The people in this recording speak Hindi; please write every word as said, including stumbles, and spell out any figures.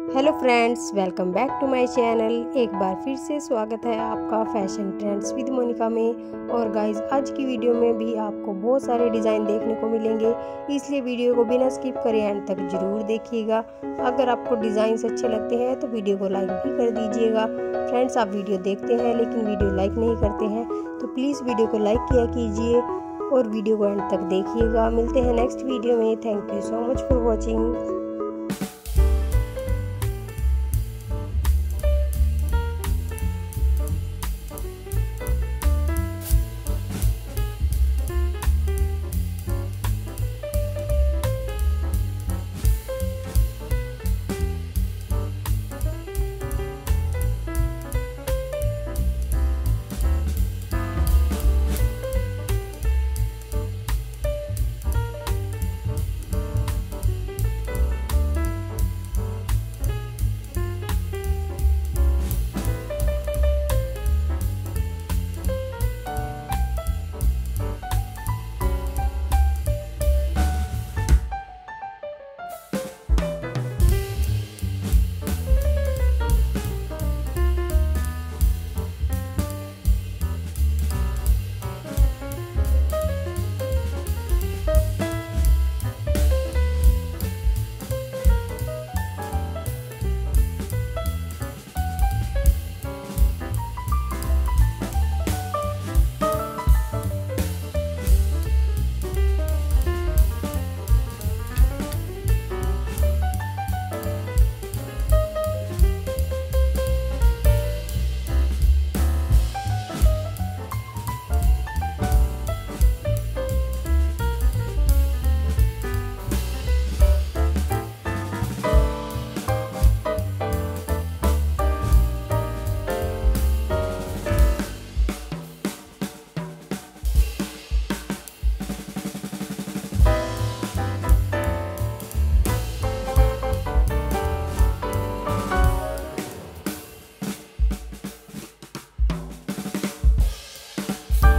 Hello friends, welcome back to my channel. एक बार फिर से स्वागत है आपका फैशन ट्रेंड्स विद मोनिका में। और गाइस, आज की वीडियो में भी आपको बहुत सारे डिज़ाइन देखने को मिलेंगे, इसलिए वीडियो को बिना स्किप करे एंड तक जरूर देखिएगा। अगर आपको डिज़ाइंस अच्छे लगते हैं तो वीडियो को लाइक भी कर दीजिएगा। फ्रेंड्स, आप वीडियो देखते हैं लेकिन वीडियो लाइक नहीं करते हैं तो प्लीज़ वीडियो को लाइक किया कीजिए और वीडियो को एंड तक देखिएगा। मिलते हैं नेक्स्ट वीडियो में। Thank you so much for watching.